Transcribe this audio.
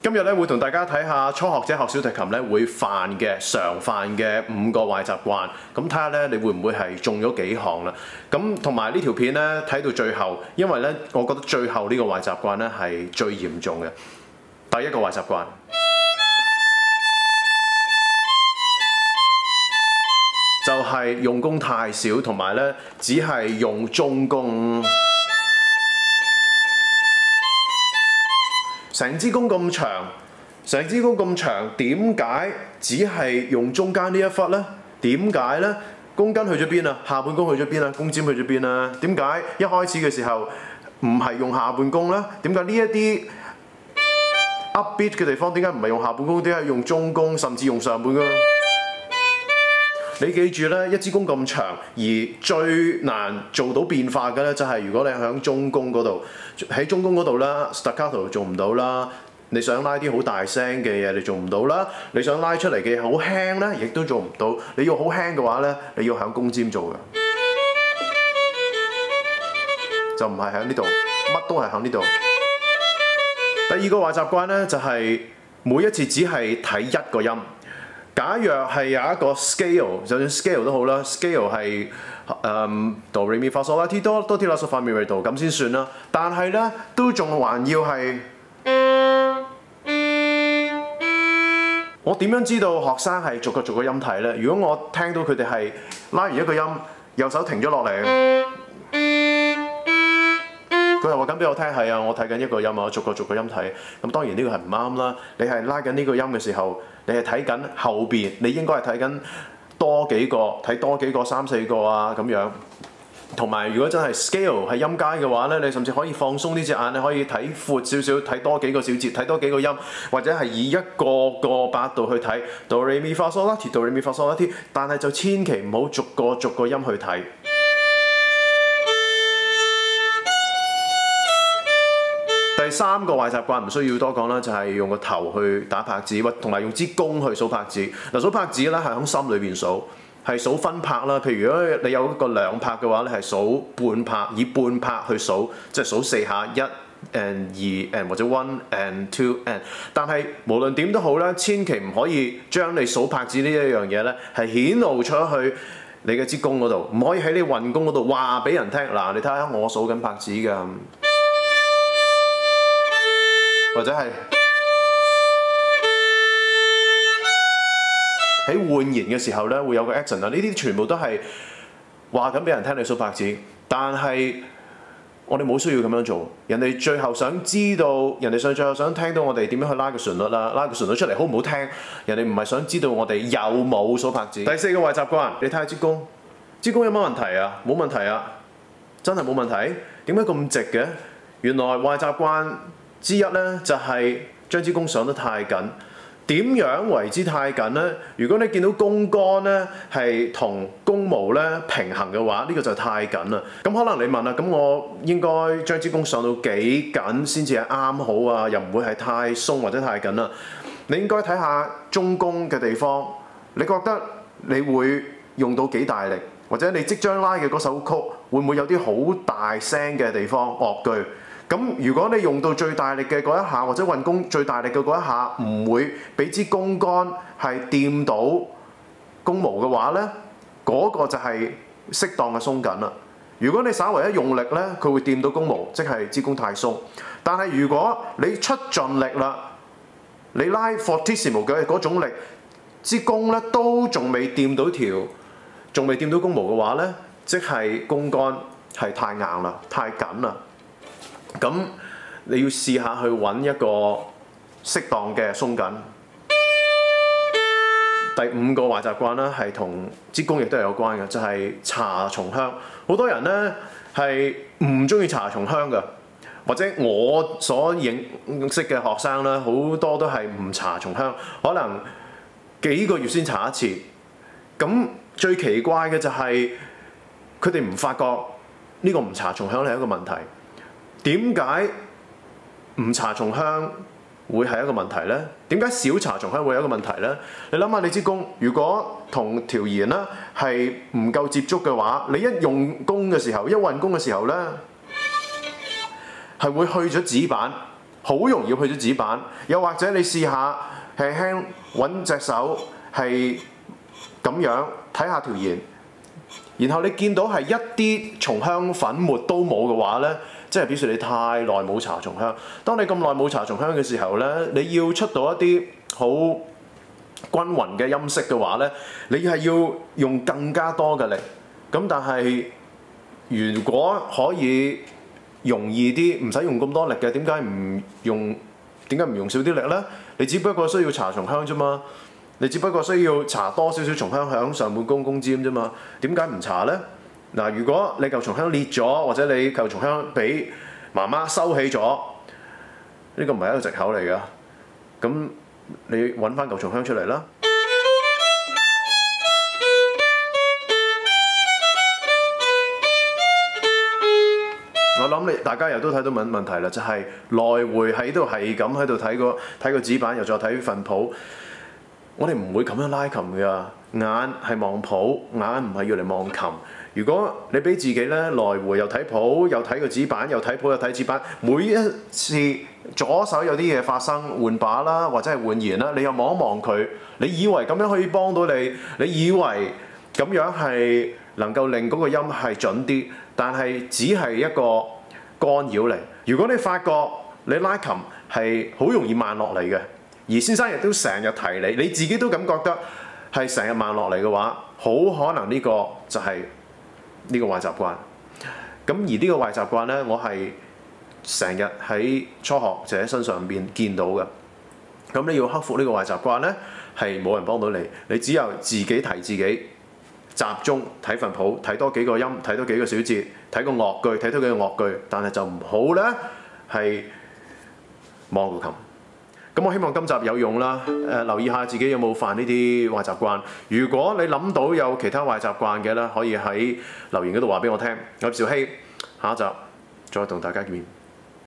今日咧會同大家睇下初學者學小提琴咧會常犯嘅5個壞習慣，咁睇下咧你會唔會係中咗幾項啦？咁同埋呢條片咧睇到最後，因為咧我覺得最後呢個壞習慣咧係最嚴重嘅。第一個壞習慣就係用弓太少，同埋咧只係用中弓。成支弓咁長，點解只係用中間呢一忽呢？點解呢？弓根去咗邊啊？下半弓去咗邊啊？弓尖去咗邊啊？點解一開始嘅時候唔係用下半弓呢？點解呢一啲 upbeat 嘅地方點解唔係用下半弓？點解用中弓，甚至用上半弓？你記住咧，一支弓咁長，而最難做到變化嘅咧，就係如果你喺中弓嗰度，喺中弓嗰度啦 ，staccato 做唔到啦。你想拉啲好大聲嘅嘢，你做唔到啦。你想拉出嚟嘅嘢好輕咧，亦都做唔到。你要好輕嘅話咧，你要喺弓尖做嘅，就唔係喺呢度，乜都係喺呢度。第二個壞習慣咧，就係每一次只係睇一個音。假若係有一個 scale， 就算 scale 都好啦 ，scale 係do re mi fa sol la ti do do ti la sol fa mi re do 咁先算啦。但係咧都仲還要係，我點樣知道學生係逐個音睇咧？如果我聽到佢哋係拉完一個音，右手停咗落嚟，佢又話緊俾我聽係啊，我睇緊一個音啊，我逐個音睇。咁當然呢個係唔啱啦。你係拉緊呢個音嘅時候，你係睇緊後邊，你應該係睇緊睇多幾個3、4個啊咁樣。同埋如果真係 scale 係音階嘅話咧，你甚至可以放鬆呢隻眼，你可以睇闊少少，睇多幾個小節，睇多幾個音，或者係以一個八度去睇 do re mi fa sol la ti do re mi fa sol la ti， 但係就千祈唔好逐個音去睇。第三個壞習慣唔需要多講啦，就係用個頭去打拍子，同埋用支弓去數拍子。嗱，數拍子咧係喺心裏邊數，係數分拍啦。譬如如果你有一個兩拍嘅話咧，係數半拍，以半拍去數，即係數4下1 and 2 and 或者1 and 2 and。但係無論點都好咧，千祈唔可以將你數拍子呢一樣嘢咧係顯露出去你嘅支弓嗰度，唔可以喺你運弓嗰度話俾人聽。嗱，你睇下我數緊拍子㗎。或者係喺換弦嘅時候咧，會有個 accent 啊！呢啲全部都係話緊俾人聽你數拍子，但係我哋冇需要咁樣做。人哋最後想知道，人哋最後想聽到我哋點樣去拉個旋律啦，拉個旋律出嚟好唔好聽？人哋唔係想知道我哋有冇數拍子。第四個壞習慣，你睇下支弓有乜問題啊？冇問題啊，真係冇問題。點解咁直嘅？原來壞習慣之一咧就係將支弓上得太緊。點樣為之太緊呢？如果你見到弓桿咧係同弓毛咧平衡嘅話，呢個就太緊啦。咁可能你問啦，咁我應該將支弓上到幾緊先至係啱好啊？又唔會係太鬆或者太緊啦。你應該睇下中弓嘅地方，你覺得你會用到幾大力，或者你即將拉嘅嗰首曲會唔會有啲好大聲嘅地方樂句？咁如果你用到最大力嘅嗰一下，或者運弓最大力嘅嗰一下，唔會俾支弓桿係掂到弓毛嘅話呢，嗰個就係適當嘅鬆緊啦。如果你稍為一用力呢，佢會掂到弓毛，即係支弓太鬆。但係如果你出盡力啦，你拉 fortissimo 嘅嗰種力，支弓呢都仲未掂到弓毛嘅話呢，即係弓桿係太硬啦，太緊啦。咁你要試下去揾一個適當嘅鬆緊。第5個壞習慣啦，係同支弓亦都係有關嘅，就係查松香。好多人咧係唔中意查松香嘅，或者我所認識嘅學生咧，好多都係唔查松香，可能幾個月先查一次。咁最奇怪嘅就係佢哋唔發覺呢個唔查松香係一個問題。點解唔查松香會係一個問題呢？點解少查松香會有一個問題呢？你諗下，你支弓如果同條弦啦係唔夠接觸嘅話，你一用弓嘅時候，一運弓嘅時候呢，係會去咗指板， 好容易去咗指板。又或者你試下輕輕揾隻手係咁樣睇下條弦，然後你見到係一啲松香粉末都冇嘅話呢，即係表示你太耐冇搽松香。當你咁耐冇搽松香嘅時候呢，你要出到一啲好均勻嘅音色嘅話呢，你係要用更加多嘅力。咁但係如果可以容易啲，唔使用咁多力嘅，點解唔用少啲力呢？你只不過需要搽松香啫嘛，你只不過需要搽多少少松香響上半弓尖啫嘛，點解唔搽呢？嗱，如果你嚿松香裂咗，或者你嚿松香俾媽媽收起咗，呢個唔係一個藉口嚟㗎。咁你揾翻嚿松香出嚟啦。我諗大家又都睇到問題啦，就係來回喺度係咁喺度睇個指板，又再睇份譜。我哋唔會咁樣拉琴㗎，眼係望譜，眼唔係要嚟望琴。如果你俾自己咧來回又睇譜，又睇個指板，又睇譜又睇指板，每一次左手有啲嘢發生，換把啦，或者係換弦啦，你又望一望佢，你以為咁樣可以幫到你，你以為咁樣係能夠令嗰個音係準啲，但係只係一個干擾嚟。如果你發覺你拉琴係好容易慢落嚟嘅，而先生亦都成日提你，你自己都咁覺得係成日慢落嚟嘅話，好可能呢個就係呢個壞習慣。咁而呢個壞習慣呢，我係成日喺初學者身上邊見到嘅。咁你要克服呢個壞習慣呢，係冇人幫到你，你只有自己提自己。集中睇份譜，睇多幾個音，睇多幾個小節，睇個樂句，睇多幾個樂句，但係就唔好咧係望個琴。咁我希望今集有用啦。留意下自己有冇犯呢啲壞習慣。如果你諗到有其他壞習慣嘅咧，可以喺留言嗰度話俾我聽。我係兆希，下一集再同大家見面。